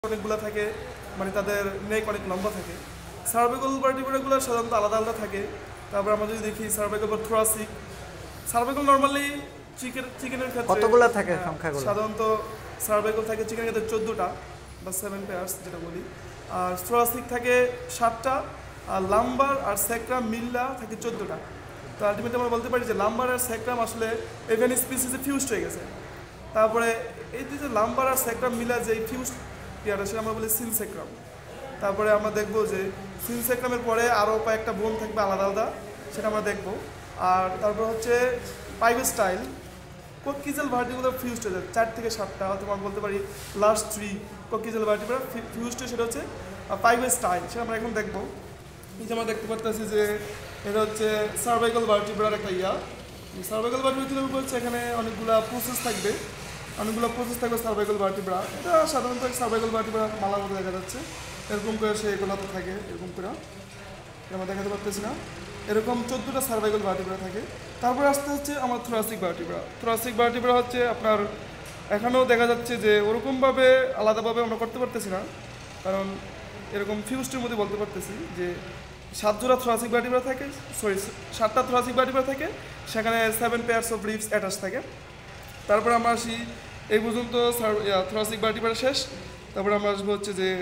অনেকগুলো থাকে, মানে তাদের নেক অনেক লম্বা থাকে। সার্ভাইকাল ভার্টিব্রাগুলো সাধারণত আলাদা আলাদা থাকে। তারপর আমরা যদি দেখি সার্ভাইকাল বা থোরাসিক, সার্ভাইকাল নর্মালি চিকেনের ক্ষেত্রে কতগুলো থাকে সংখ্যাগুলো? সাধারণত সার্ভাইকাল থাকে চিকেনের ক্ষেত্রে 14টা বা 7 পেয়ার্স যেটা বলি, আর থোরাসিক থাকে 7টা, আর লাম্বার আর স্যাক্রাম মিল্লা থাকে 14টা। তো আলটিমেটলি আমরা বলতে পারি যে লাম্বার আর স্যাক্রাম আসলে এভেন স্পিসিসে ফিউজড হয়ে গেছে। তারপরে এই যে লাম্বার আর স্যাক্রাম মিলা যে ফিউজড পেয়ারটা সেটা আমরা বলি সিনসেক্রাম। তারপরে আমরা দেখবো যে সিনসেক্রামের পরে আরও কয়েকটা বোন থাকবে আলাদা আলাদা, সেটা আমরা দেখবো। আর তারপর হচ্ছে পাইবেস্টাইল, কোকিজাল ভার্টিগুলো ফিউজড হয়ে যায় 4 থেকে 7টা, অথবা আমরা বলতে পারি লাস্ট 3 কোকিজাল ভার্টিব্রা ফিউজড হয়ে, সেটা হচ্ছে পাইবেস্টাইল, সেটা আমরা এখন দেখবো। এই যে আমরা দেখতে পাচ্ছি যে এটা হচ্ছে সার্ভাইকাল ভার্টিব্রার একটা সার্ভাইকাল ভার্টিব্রা বলছে এখানে অনেকগুলো প্রসেস থাকবে, সার্ভাইকাল ভার্টিব্রা। এটা সাধারণত সার্ভাইকাল ভার্টিব্রা মালার মধ্যে দেখা যাচ্ছে, এরকম করে সে এগুলো তো থাকে, এরকম করে আমরা দেখাতে পারতেছি না, এরকম 14টা সার্ভাইকাল ভার্টিব্রা থাকে। তারপরে আসতে হচ্ছে আমার থোরাসিক ভার্টিব্রা হচ্ছে আপনার এখানেও দেখা যাচ্ছে যে ওরকমভাবে আলাদাভাবে আমরা করতে পারতেছি না, কারণ এরকম ফিউজটির মধ্যে বলতে পারতেছি যে 7 জোড়া থোরাসিক ভার্টিব্রা থাকে, 7টা থোরাসিক ভার্টিব্রা থাকে, সেখানে 7 পেয়ার্স অফ রিবস অ্যাটাচ থাকে। তারপরে আমরা আসি এই পর্যন্ত থোরাসিক ভার্টিব্রা শেষ। তারপরে আমরা আসবো হচ্ছে যে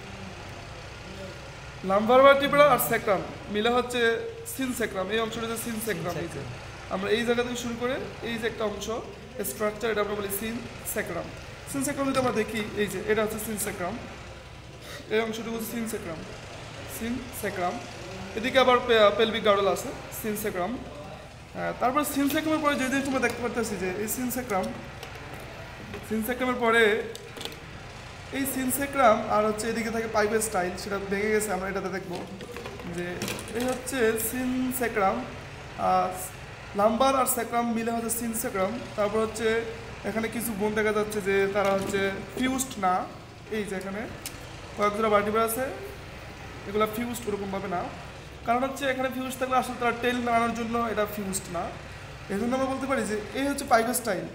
লাম্বার ভার্টিব্রা আর স্যাক্রাম মিলে হচ্ছে সিনসেক্রাম, এই অংশটা হচ্ছে সিনসেক্রাম। এই যে আমরা এই জায়গা থেকে শুরু করে এই যে একটা অংশ স্ট্রাকচার, এটা আমরা বলি সিনসেক্রাম। যদি আমরা দেখি এই যে এটা হচ্ছে সিনসেক্রাম, এই অংশটুকু হচ্ছে সিনসেক্রাম। এদিকে আবার পেলভিক গার্ডল আছে, সিনসেক্রাম। তারপর সিনসেক্রামের পরে যে জিনিস আমরা দেখতে পাচ্ছি যে এই সিনসেক্রামের পরে এই সিনসেক্রাম আর হচ্ছে এদিকে থাকে পাইবেস্টাইল, সেটা ভেঙে গেছে, আমরা এটাতে দেখবো যে এই হচ্ছে সিনসেক্রাম, লাম্বার আর স্যাক্রাম মিলে হচ্ছে সিনসেক্রাম। তারপর হচ্ছে এখানে কিছু বোন দেখা যাচ্ছে যে তারা হচ্ছে ফিউজড না, এই যে এখানে কয়েকজোড়া ভার্টিব্রা আছে, এগুলো ফিউজড ওরকমভাবে না, কারণ হচ্ছে এখানে ফিউজ থাকলে আসলে তারা টেল নাড়ানোর জন্য এটা ফিউজড না। এই জন্য আমরা বলতে পারি যে এই হচ্ছে pygostyle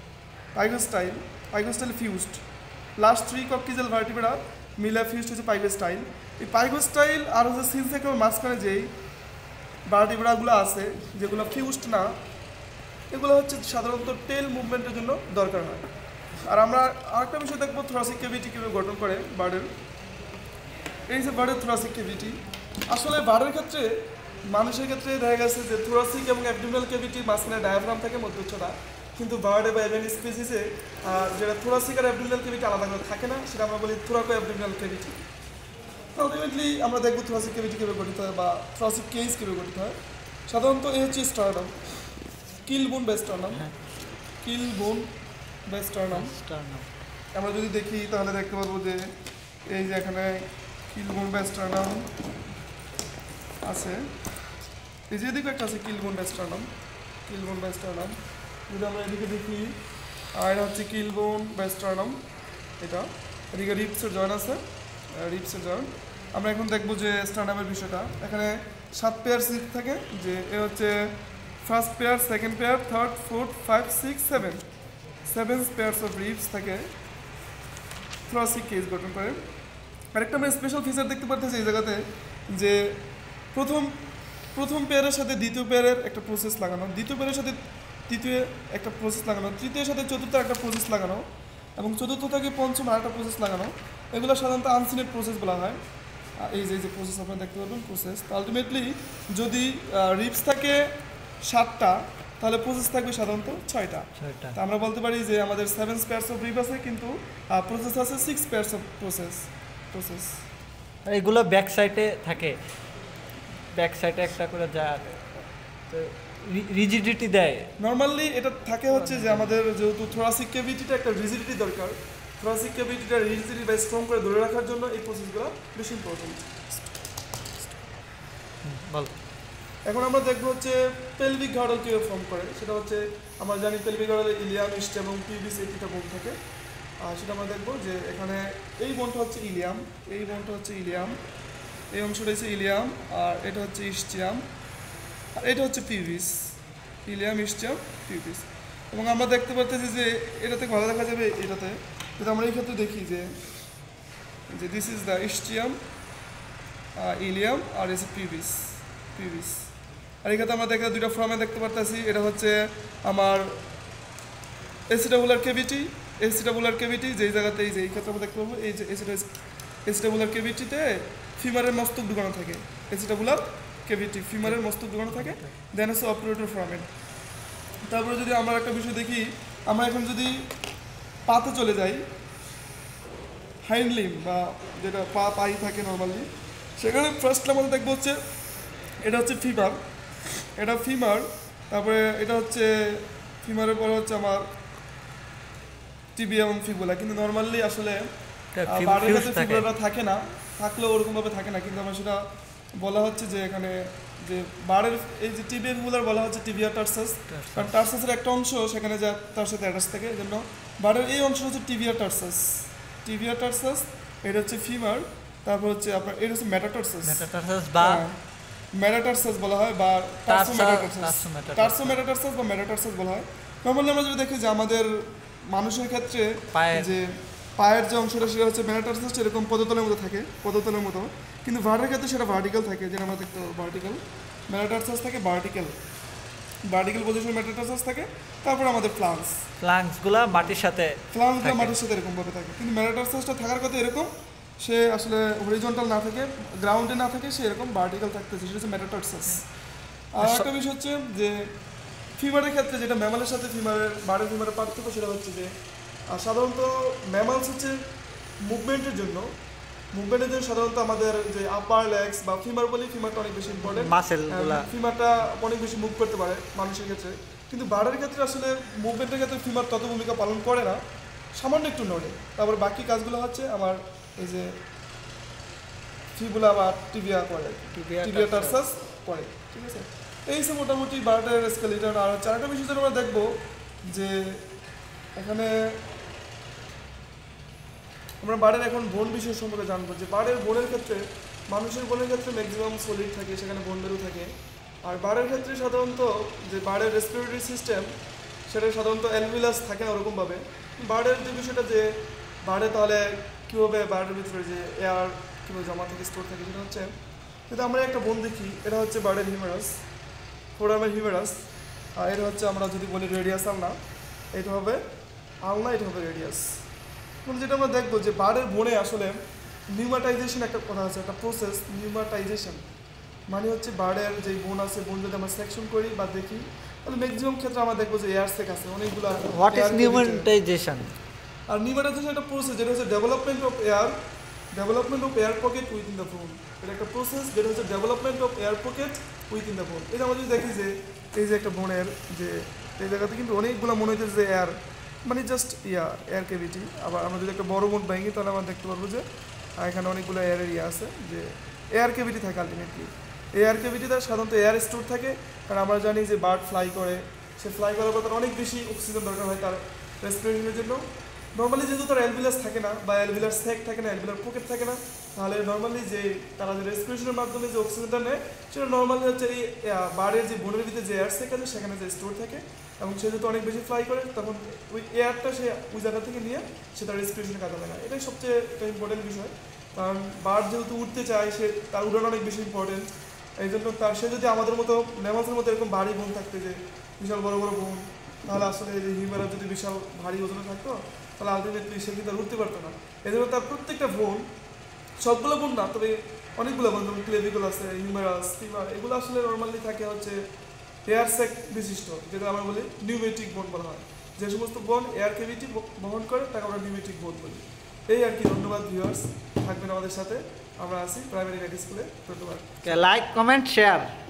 fused. Last 3 coccygeal vertebra মিলে ফিউজড হচ্ছে পাইবেস্টাইল। এই পাইবেস্টাইল আর হচ্ছে সিনসেক্রামের মাঝখানে যেই ভার্টিব্রাগুলো আছে যেগুলো ফিউজড না, এগুলো হচ্ছে সাধারণত টেল মুভমেন্টের জন্য দরকার হয়। আর আমরা আরেকটা বিষয় দেখবো থোরাসিক ক্যাভিটি কীভাবে গঠন করে বার্ডের। এই যে বার্ডের থোরাসিক ক্যাভিটি, আসলে বার্ডের ক্ষেত্রে মানুষের ক্ষেত্রে দেখা গেছে যে থোরাসিক এবং অ্যাবডোমিনাল ক্যাভিটির মাঝখানে ডায়াফ্রাম থাকে মধ্যচ্ছটা, কিন্তু বার্ডে বা এভেন স্পিসিসে যেটা থোরাসিক আর অ্যাবডোমিনাল ক্যাভিটি আলাদা করে থাকে না, সেটা আমরা বলি থোরাকো অ্যাবডোমিনাল ক্যাভিটি। আলটিমেটলি আমরা দেখবো থোরাসিক ক্যাভিটি কীভাবে গঠিত হয় বা থোরাসিক কেস কীভাবে গঠিত হয়। সাধারণত এই হচ্ছে স্টার্নাম, কিল বোন বা স্টার্নাম। আমরা যদি দেখি তাহলে দেখতে পারবো যে এই যে এখানে কিল বোন বা স্টার্নাম আছে, এই যে এদিকে একটা আছে কিল বোন বা স্টার্নাম। যদি আমরা এদিকে দেখি, আর এটা হচ্ছে কিল বোন বা স্টার্নাম, এটা এদিকে রিপসের জয়েন আছে, আমরা এখন দেখবো যে স্টার্নামের বিষয়টা। এখানে 7 পেয়ার রিপ থাকে, যে এ হচ্ছে first pair, second pair, third, fourth, 5, 6, 7 pairs of ribs থাকে, থোরাসিক কেস গঠন করে। আরেকটা আমরা স্পেশাল ফিচার দেখতে পাচ্ছি এই জায়গাতে, যে প্রথম পেয়ারের সাথে দ্বিতীয় পেয়ারের একটা প্রসেস লাগানো, দ্বিতীয় পেয়ারের সাথে তৃতীয় একটা প্রসেস লাগানো, তৃতীয়ের সাথে চতুর্থ একটা প্রসেস লাগানো, এবং চতুর্থ থেকে পঞ্চম আর একটা প্রসেস লাগানো। এগুলো সাধারণত আনসিনেট প্রসেস বলা হয়। এই যে প্রসেস আপনারা দেখতে পাবেন প্রসেস। তো আলটিমেটলি যদি রিপস থাকে 7টা, তাহলে প্রসেস থাকবে সাধারণত 6টা। তো আমরা বলতে পারি যে আমাদের 7 পেয়ার্স অফ রিপ আছে, কিন্তু প্রসেস আছে 6 পেয়ার্স অফ প্রসেস। এগুলো ব্যাক সাইডে থাকে, ব্যাক সাইডে একটা করে যা রিজিডিটি দেয়। নর্মালি এটা থাকে হচ্ছে যে আমাদের যেহেতু থোরাসিক ক্যাভিটিটা একটা রিজিডিটি দরকার, থোরাসিক ক্যাভিটিটা রিজিডিটি বা স্ট্রং করে ধরে রাখার জন্য এই প্রসেসগুলো বেশি ইম্পর্টেন্ট। এখন আমরা দেখবো হচ্ছে পেলভিক গার্ডল কীভাবে ফর্ম করে। সেটা হচ্ছে আমরা জানি পেলভিক গার্ডলে ইলিয়াম, ইস্ট এবং পিভিস এই 3টা বোন থাকে। সেটা আমরা দেখবো যে এখানে এই বোনটা হচ্ছে ইলিয়াম, এই অংশটা হচ্ছে ইলিয়াম, আর এটা হচ্ছে ইস্টিয়াম, আর এটা হচ্ছে পিভিস, ইলিয়াম, ইস্টিয়াম, পিভিস। এবং আমরা দেখতে পাচ্ছি যে এটাতে ভালো দেখা যাবে, এটাতে যদি আমরা এই ক্ষেত্রে দেখি যে যে this is the ischium, ilium আর এসে পিভিস। আর এখানে আমরা দেখে দুইটা ফর্মে দেখতে পারতেছি। এটা হচ্ছে আমার এসিটাবুলার কেভিটি, যেই জায়গাতে এই যে এই ক্ষেত্রে আমরা দেখতে পাবো এই যে এসিটাবুলার কেভিটিতে ফিমারের মস্তক ঢুকানো থাকে। এসিটাবুলার কেভিটি ফিমারের মস্তক ঢুকানো থাকে। দেন হচ্ছে অপারেটর ফর্মেট। তারপরে যদি আমরা একটা বিষয় দেখি, আমরা এখন যদি পাতে চলে যাই, হাইন্ড লিম্ব বা যেটা পাই থাকে নর্মালি, সেখানে ফার্স্ট আমাদের দেখবো হচ্ছে এটা হচ্ছে ফিমার, তারপরে এটা হচ্ছে ফিমারের পরে হচ্ছে আমার টিবিয়া এবং ফিবুলা। কিন্তু নর্মালি আসলে বারের কাছে ফিবুলাটা থাকে না, থাকলেও ওরকমভাবে থাকে না। কিন্তু আমার সেটা বলা হচ্ছে যে এখানে যে বারের এই যে টিবিয়া ফিবুলার বলা হচ্ছে টিবিয়া টার্সাস, কারণ টার্সাসের একটা অংশ সেখানে যা তার সাথে অ্যাটাচ থাকে, এই জন্য বারের এই অংশ হচ্ছে টিবিয়া টার্সাস। এটা হচ্ছে ফিমার। তারপর হচ্ছে আপনার এটা হচ্ছে মেটাটার্সাস বলা হয়, বা টার্সোমেটাটার্সাস বা মেটাটার্সাস বলা হয়। নর্মালি আমরা যদি দেখি যে আমাদের মানুষের ক্ষেত্রে যে পায়ের যে অংশটা সেটা হচ্ছে মেটাটার্সাস, এরকম পদতলের মতো, কিন্তু ভার্টের ক্ষেত্রে সেটা ভার্টিক্যাল থাকে, যেটা আমরা দেখতে পাবো ভার্টিক্যাল মেটাটার্সাস থাকে, ভার্টিক্যাল পজিশন মেটাটার্সাস থাকে। তারপর আমাদের ফ্লাঙ্কসগুলো মাটির সাথে এরকম ভাবে থাকে, কিন্তু মেটাটার্সাসটা থাকার কথা এরকম, সে আসলে হরিজন্টাল না থাকে, গ্রাউন্ডে না থাকে, সে এরকম ভার্টিক্যাল থাকতেছে, সেটা হচ্ছে মেটাটার্সাস। আর একটা বিষয় হচ্ছে যে ফিমারের ক্ষেত্রে যেটা ম্যামালের সাথে বারের ফিমারের পার্থক্য, সেটা হচ্ছে যে সাধারণত ম্যামালস হচ্ছে মুভমেন্টের জন্য সাধারণত আমাদের যে আপার লেগস বা ফিমার বলি, ফিমারটা অনেক বেশি ইম্পর্টেন্ট, ফিমারটা অনেক বেশি মুভ করতে পারে মানুষের ক্ষেত্রে। কিন্তু বারের ক্ষেত্রে আসলে মুভমেন্টের ক্ষেত্রে ফিমার তত ভূমিকা পালন করে না, সামান্য একটু নড়ে। তারপর বাকি কাজগুলো হচ্ছে আমার এই যে ফিবুলা বা টিবিয়া টার্সাস করে, ঠিক আছে। এই সব মোটামুটি বারের স্কেলিটন। আর চারটা বিষয় যেটা আমরা দেখবো যে এখানে আমরা বারের এখন বোন বিষয় সম্পর্কে জানবো, যে বারের বোনের ক্ষেত্রে, মানুষের বোনের ক্ষেত্রে ম্যাক্সিমাম সলিড থাকে, সেখানে বোন মেরু থাকে। আর বারের ক্ষেত্রে সাধারণত যে বারের রেসপিরেটরি সিস্টেম, সেটা সাধারণত অ্যালভিলাস থাকে না ওরকমভাবে। বারের যে বিষয়টা যে বারে তাহলে কীভাবে বারের ভিতরে যে এয়ার কীভাবে জমা থাকে, স্টোর থাকে, সেটা হচ্ছে যদি আমরা একটা বোন দেখি, এটা হচ্ছে বারের হিউমেরাস, ফোরামের হিউমেরাস। আর এটা হচ্ছে আমরা যদি বলি রেডিয়াস আলনা, এটা হবে রেডিয়াস। যেটা আমরা দেখবো যে বারের বোনে আসলে নিউমাটাইজেশন একটা কথা আছে, একটা প্রসেস, নিউমাটাইজেশন মানে হচ্ছে বারের যে বোন আছে, বোন যদি আমরা সেকশন করি বা দেখি, তাহলে ম্যাক্সিমাম ক্ষেত্রে আমরা দেখবো যে এয়ার সেক আছে অনেকগুলো। নিউমাটাইজেশন একটা প্রসেস, যেটা হচ্ছে development of air pocket within the bone. এটা একটা প্রসেস যেটা হচ্ছে development of air pocket within the bone. এটা আমরা যদি দেখি যে এই যে একটা বোনের যে এই জায়গাতে কিন্তু অনেকগুলো মনে হইতেছে যে এয়ার, মানে জাস্ট এয়ার কেভিটি। আবার আমরা যদি একটা বড় বোন ভাঙি, তাহলে আমরা দেখতে পারবো যে এখানে অনেকগুলো এয়ারের আছে, যে এয়ার কেভিটি থাকে আলটিমেটলি। এয়ার কেভিটিতে সাধারণত এয়ার স্টোর থাকে, কারণ আমরা জানি যে বার্ড ফ্লাই করে, সে ফ্লাই করার পর তার অনেক বেশি অক্সিজেন দরকার হয় তার রেসপিরেশনের জন্য। নর্মালি যেহেতু তার অ্যালভিলাস থাকে না, বা অ্যালভিলার সেক থাকে না, অ্যালভিলার পকেট থাকে না, তাহলে নর্মালি যে তারা যে রেসপিরেশনের মাধ্যমে যে অক্সিজেনটা নেয়, সেটা নর্মালি হচ্ছে এই বার্ডের যে বোনের ভিতরে যে এয়ার সেক আছে সেখানে যে স্টোর থাকে, এবং সে যেহেতু অনেক বেশি ফ্লাই করে, তখন ওই এয়ারটা সে ওই জায়গা থেকে নিয়ে সে তার রেসপিরেশনে কাজ হবে না। এটাই সবচেয়ে একটা ইম্পর্টেন্ট বিষয়, কারণ বার্ড যেহেতু উঠতে চায়, সে তার উড়ানো অনেক বেশি ইম্পর্টেন্ট। এই জন্য সে যদি আমাদের মতো ম্যামালসের মতো এরকম ভারী বোন থাকতে, যে বিশাল বড় বড় বোন, তাহলে আসলে এই যে হিউম্যানরা যদি বিশাল ভারী ওজনে থাকতো, তাহলে আলটিমেটলি সে কিন্তু আর উঠতে পারতো না। এই জন্য তার প্রত্যেকটা বোন, সবগুলো বোন না, তবে অনেকগুলো বোন, যেমন ক্লেভিকল আছে, হিউমেরাস, ফিমার, এগুলো আসলে নর্মালি থাকে হচ্ছে এয়ার সেক বিশিষ্ট, যেটা আমরা বলি নিউমেটিক বোন বলা হয়। যে সমস্ত বোন এয়ার কেভিটি বহন করে তাকে আমরা নিউমেটিক বোন বলি। এই আর কি। ধন্যবাদ ভিউয়ার্স, থাকবেন আমাদের সাথে। আমরা আছি প্রাইমারি স্কুলে। ধন্যবাদ। Like, comment, share.